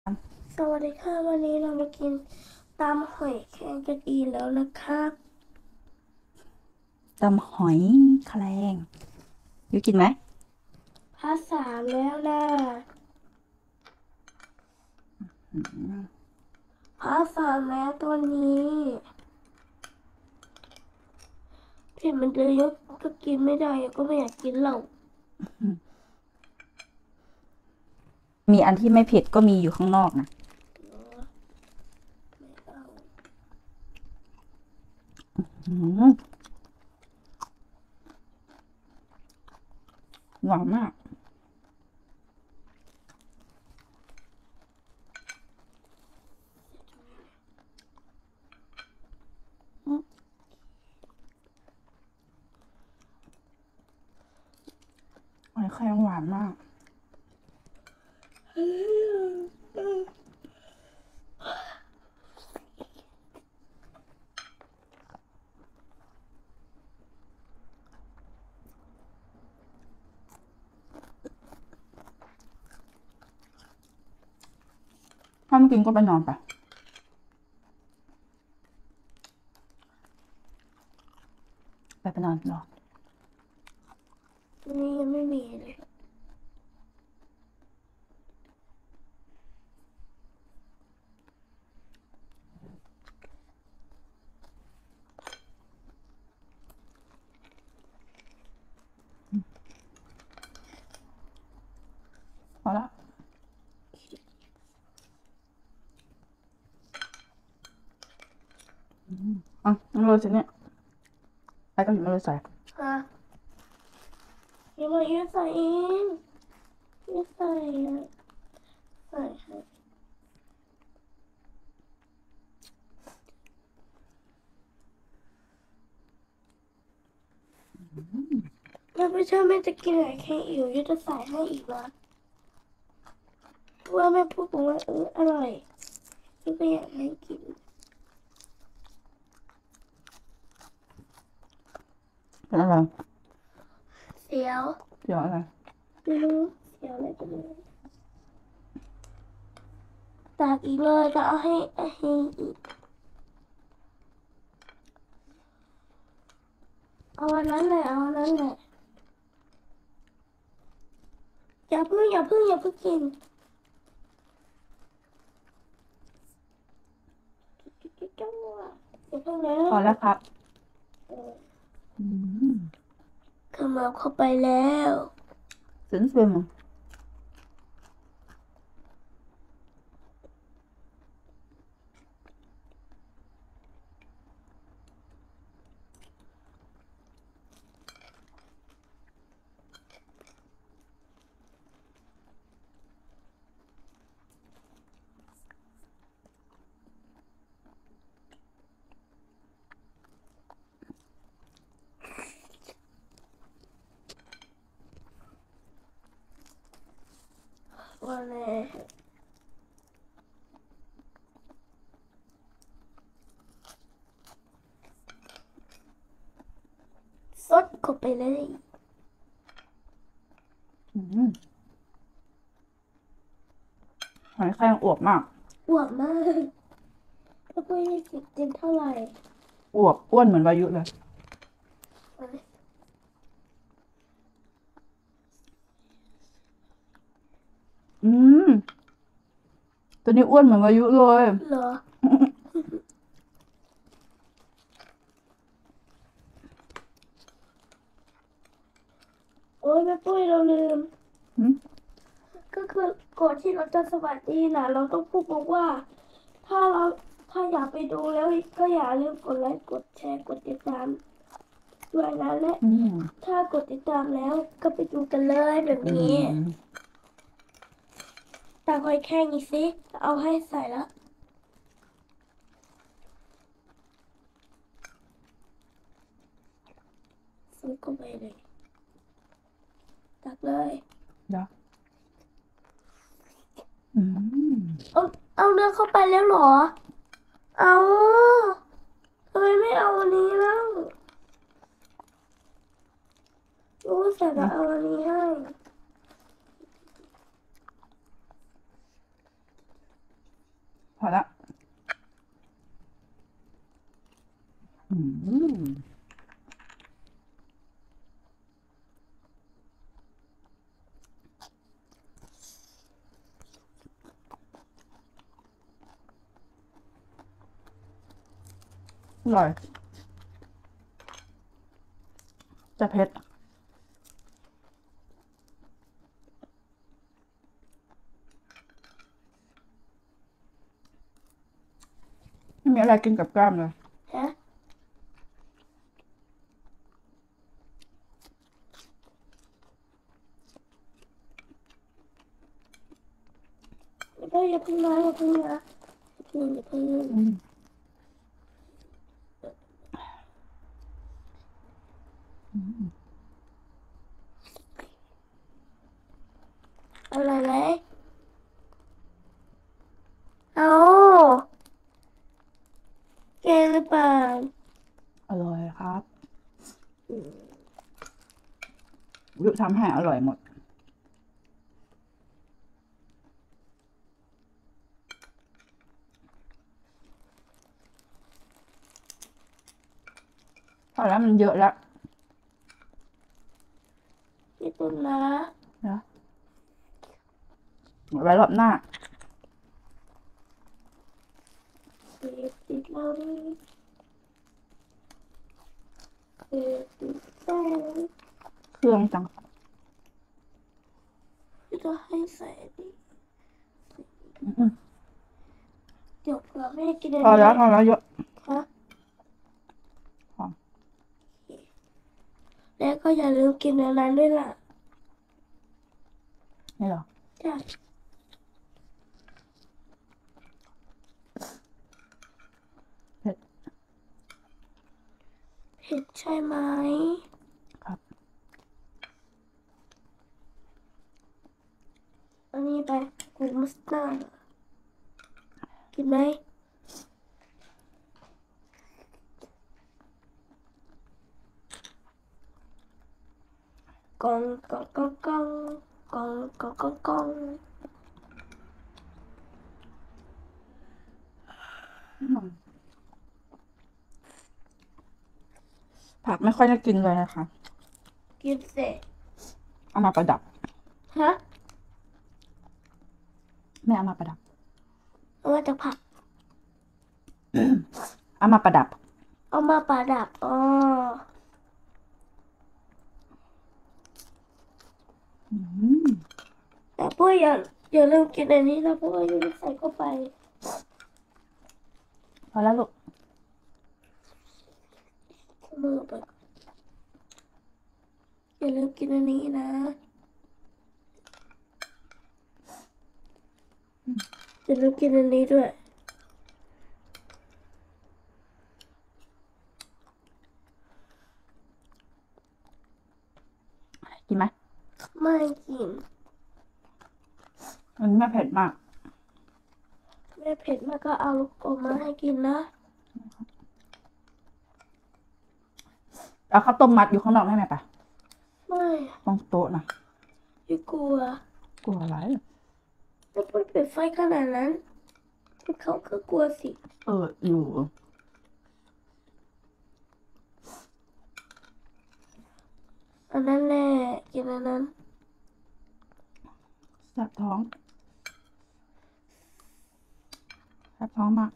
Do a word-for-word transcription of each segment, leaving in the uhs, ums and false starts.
สวัสดีค่ะวันนี้เรามากินตำหอยแครงกันอีกแล้วนะครับตำหอยแครงยูกินไหมภาษาแล้วนะอืมภาษาแล้วตัวนี้เผ็ดมันจะยกก็กินไม่ได้ก็ไม่อยากกินเหล้ามีอันที่ไม่เผ็ดก็มีอยู่ข้างนอกนะไม่เอาอืมหวานมากอืมหอยแครงหวานมากถ้าไม่กินก็ไปนอนไปไปไปนอนรอวันนี้ยังไม่มีเลยพอละอ่ะมันเลยสิเนี่ยไปก็หยิบมาเลยใส่ฮะยังมายืดใส่เองยืดใส่อะใส่ให้แล้วไม่ใช่แม่จะกินหอยแครงอีกยืดจะใส่ให้อีกนะเพราะว่าแม่พูดบอกว่าเอออร่อยนี่ก็อยากให้กินเป็นอะไรเสียวเดี๋ยวอะไรไม่รู้เสียวอะไรกันเลยตากอีกเลยจะเอาให้ให้อีกเอาวันนั้นแหละเอาวันนั้นแหละอย่าเพิ่งอย่าเพิ่งอย่าเพิ่งกินจ้าอย่าเพิ่งนะพอแล้วครับเอออืมขมับเข้าไปแล้วซึ้งซึ้งวันนี้สดเข้าไปเลยอืมหอยแครงอวบมากอวบมากถ้าพูดให้สิบเต็มเท่าไหร่อวบอ้วนเหมือนวายุเลยอืมตัวนี้อ้วนเหมือนวายุเลยเหรอโอ้ยแม่ปุ้ยเราลืมอืมก็คือก่อนที่เราจะสวัสดีนะเราต้องพูดบอกว่าถ้าเราถ้าอยากไปดูแล้วก็อย่าลืมกดไลค์กดแชร์กดติดตามด้วยนะและอืมถ้ากดติดตามแล้วก็ไปดูกันเลยแบบอืนี้มตาคอยแค่นี้สิเอาให้ใส่แล้วซุกเข้าไปเลยตักเลยเดี๋ยวอืมเอาเอาเนื้อเข้าไปแล้วเหรอเอาทำไมไม่เอาอันนี้เล่ารู้สึกจะเอาอันนี้ให้พอละอืมอร่อยจะเผ็ดไม่มีอะไรกินกับกล้ามเลยฮะก็อย่าเพิ่งนะอย่าเพิ่งนะอย่าเพิ่งอย่าเพิ่งอืมอืมอะไรเลยเอาแกงหรือเปล่าอร่อยครับอืมวิวทำให้อร่อยหมดพอแล้วมันเยอะแล้วญี่ปุ่นนะนะไว้รอบหน้าติดติดเราดิติดติดแป้งเครื่องจังจะให้ใส่ดิอืมเดี๋ยวเผื่อแม่กินอันพอนี้แล้วพอแล้วเยอะฮะพอแล้วก็อย่าลืมกินอันนั้นด้วยล่ะนี่เหรอใช่เผ็ดเผ็ดใช่ไหมครับอันนี้ไปกูมัสตาร์ดกินไหมกองกองกองกองกองกองกองกองอืมผักไม่ค่อยได้กินเลยนะคะกินเสร็จเอามาประดับฮะไม่เอามาประดับเอามาจากผักเอามาประดับเอามาประดับอ๋ออืมแต่พวกอย่าอย่าลืมกินอันนี้นะเพราะว่าอย่าลืมใส่เข้าไปพอแล้วลูกมือไปก่อนอย่าลืมกินอันนี้นะอย่าลืมกินอันนี้ด้วยกินไหมไม่กินมันไม่เผ็ดมากแม่เผ็ดมากก็เอาลูกอมมาให้กินนะเอาข้าวต้มมัดอยู่ข้างนอกให้แม่ปะไม่ตรงโต๊ะนะไม่กลัวกลัวอะไรไม่พูดเปิดไฟขนาดนั้นเขาก็กลัวสิเออ อยู่อันนั้นแหละกินอันนั้นแสบท้องแสบท้องมาก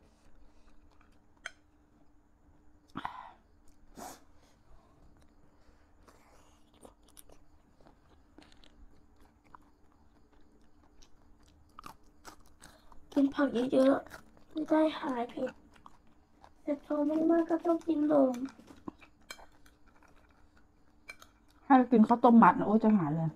กินผักเยอะๆจะได้หายเผ็ดแต่ท้องมากๆก็ต้องกินนมให้กินข้าวต้มมัดนะโอ้ยจะหายเลย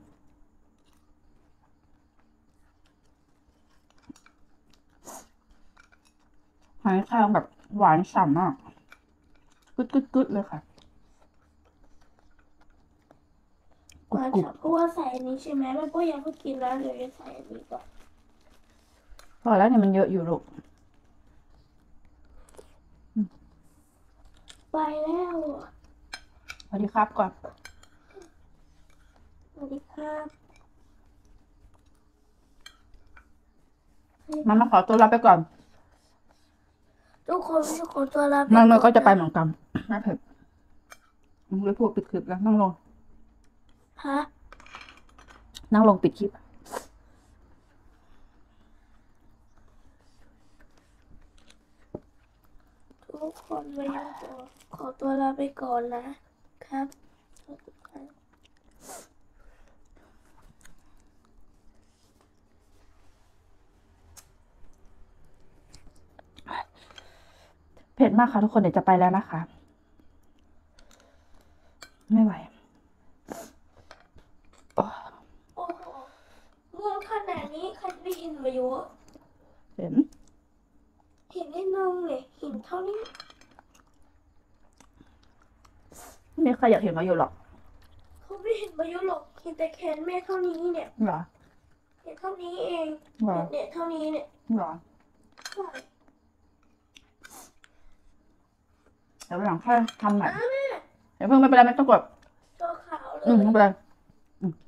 หายแครงแบบหวานฉ่ำมากกึดกึดกึดเลยค่ะหวานฉ่ำเพราะว่าใส่อันนี้ใช่ไหมแม่ก็ยังไม่กินแล้วเดี๋ยวจะใส่อันนี้ก่อนพอแล้วเนี่ยมันเยอะอยู่ลูกไปแล้วสวัสดีครับก่อนสวัสดีครับมามาขอตัวลาไปก่อนทุกคนทุกคนตัวลาไปนั่งเราอนก็จะไปนเหมือนกันไม่เผ็ดมึงเลยพูดปิดคลิปแล้วนั่งลงฮะนั่งลงปิดคลิปทุกคนไปยังตัวขอตัวลาไปก่อนนะครับขอบคุณครับเผ็ดมากค่ะทุกคนเดี๋ยวจะไปแล้วนะคะ ไม่ไหวโอ้โหม่วงขนาดนี้ใครจะไปเห็นมาอยู่เห็นเห็นนิดนึงเลยเห็นเท่านี้ไม่มีใครอยากเห็นมาอยู่หรอกเขาไม่เห็นมาอยู่หรอกเห็นแต่แขนแม่เท่านี้เนี่ยเหรอเห็นเท่านี้เองเหรอเนี่ยเท่านี้เนี่ยเหรอใช่เดี๋ยววันหลังค่อยทำใหม่อ้าแม่เดี๋ยวเพิ่งไม่เป็นไรไม่ต้องกดตัวขาวเลอืมยไม่เป็นไรอืม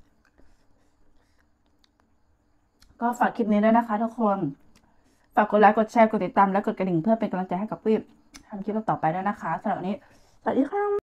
ก็ฝากคลิปนี้ด้วยนะคะทุกคน ฝากกดไลค์กดแชร์กดติดตามและกดกระดิ่งเพื่อเป็นกำลังใจให้กับปี้ทำคลิปต่อไปด้วยนะคะสำหรับวันนี้ สวัสดีค่ะ